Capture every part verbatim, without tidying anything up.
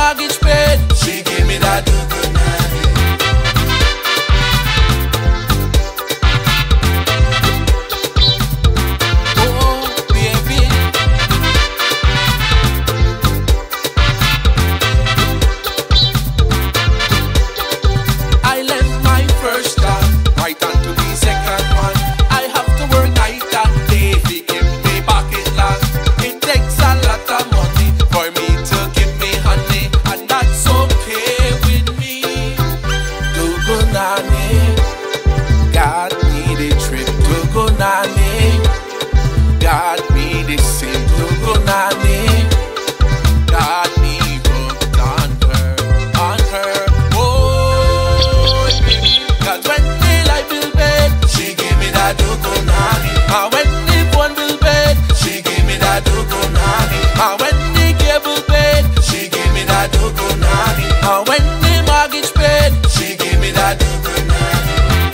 mortgage paid, she gave me that Dugu Nani. Oh, baby. I left my first job right onto the second one. I have to work night and day to keep me pocket long. It takes a lot of money for me to give me honey, and that's okay with me. Dugu Nani, God me the trip. Dugu Nani, God me the same. Dugu Nani, God me hooked on her, on her. Oh, baby, 'cause when the light bill paid, she gave me that Dugu Nani. And when the phone bill paid, she gave me that Dugu Nani. And when the cable paid, she gave me that Dugu Nani. And when the mortgage paid, she gave me that Dugu Nani.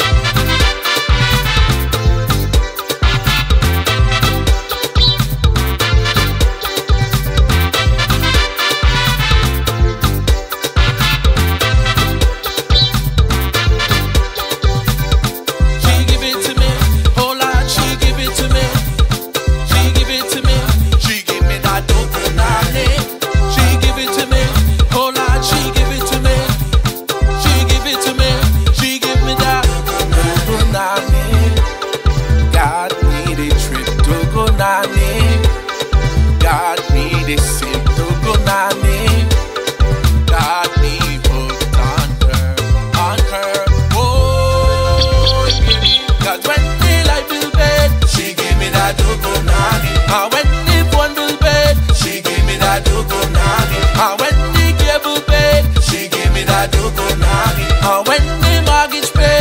She give it to me, oh Lord, she give it to me. She give it to me, she give me that Dugu Nani. She give it to me, oh Lord, she give it to me. She give it to me, she give me that Dugu Nani. God me the trip, Dugu Nani. God me the same, Dugu Nani. God me hooked on her, on her. Oh, baby, 'cause when the light bill paid, she gave me that Dugu Nani. And when the phone bill paid, she gave me that Dugu Nani. And when the cable paid, she gave me that Dugu Nani. And when the mortgage paid,